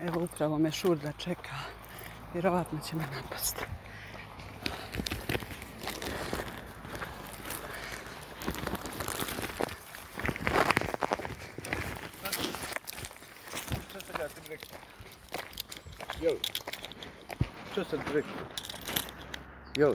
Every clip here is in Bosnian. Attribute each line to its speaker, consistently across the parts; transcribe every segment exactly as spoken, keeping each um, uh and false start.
Speaker 1: Evo upravo me Šurda čeka. Vjerovatno će me napasti.
Speaker 2: Jel? Što sam ti rekao? Jel?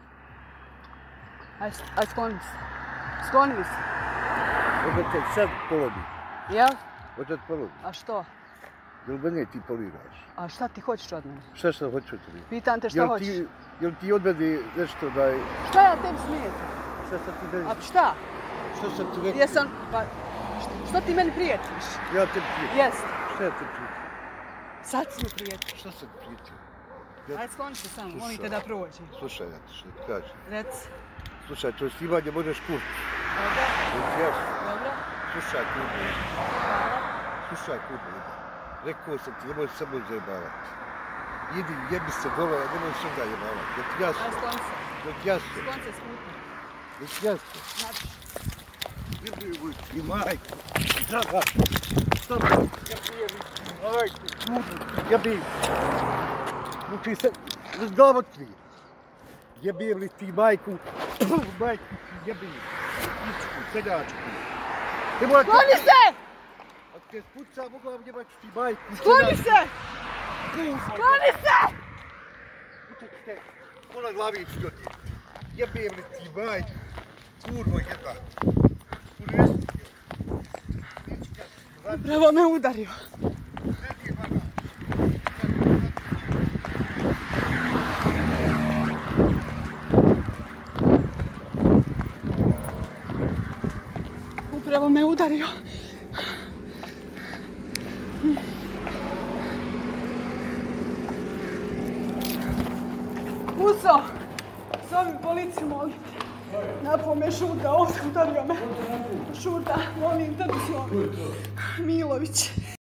Speaker 1: Aj, aj skloni se. Skloni se.
Speaker 2: Hoće te sad polodi.
Speaker 1: Jel?
Speaker 2: Hoće te polodi.
Speaker 1: A što?
Speaker 2: Jel mene ti poliraš?
Speaker 1: A šta ti hoćeš od mene?
Speaker 2: Šta šta hoću od tebi?
Speaker 1: Pitam te šta
Speaker 2: Jel
Speaker 1: hoćeš.
Speaker 2: ti, jel ti odvedi nešto da je...
Speaker 1: Šta ja tebi smijetam?
Speaker 2: Šta sam ti rekao?
Speaker 1: A šta?
Speaker 2: Šta sam ti rekao?
Speaker 1: Jesam, pa što, što ti meni prijetiš?
Speaker 2: Ja te prijetim.
Speaker 1: Jest.
Speaker 2: Šta ja te prijetim?
Speaker 1: Sad si mi prijetiš.
Speaker 2: Šta sam ti prijetio? Ja...
Speaker 1: Ajde skloni se samo,
Speaker 2: Slušaj.
Speaker 1: molim te da prođe.
Speaker 2: Slušaj, ja ti što ti kažem.
Speaker 1: Reci.
Speaker 2: Slušaj, to snimanje možeš kupiti.
Speaker 1: Dobro,
Speaker 2: Jel ti jasno?
Speaker 1: dobro.
Speaker 2: Slušaj, kurva.
Speaker 1: Hvala.
Speaker 2: Slušaj, kurva. Rekao sam ti, nemoj samo zajebavati. Idi, jebi se dole, nemoj se onda jebavati. Jel ti jasno?
Speaker 1: Ajde skloni se.
Speaker 2: Jel ti jasno?
Speaker 1: Skloni se smutno.
Speaker 2: Jel ti jasno?
Speaker 1: Znači.
Speaker 2: Jebi i majku. Draga. Stop. Jebi i majku. Jebi. Muči se. Razgovotri. Jebi li ti majku. Majku ti jebi. Ičku, seljačku.
Speaker 1: Skloni se!
Speaker 2: Ako te spuca, mogu vam jebaću ti majku.
Speaker 1: Skloni se! Skloni se!
Speaker 2: Utakte, pola glavić do ti. Jebem li ti majku. Kurvo jeba.
Speaker 1: Upravo me udario. Upravo me udario. Uso! Zovem policiju, molim te. Napao me Šurda, udario me. Šurda, molim te da zovem. Milović.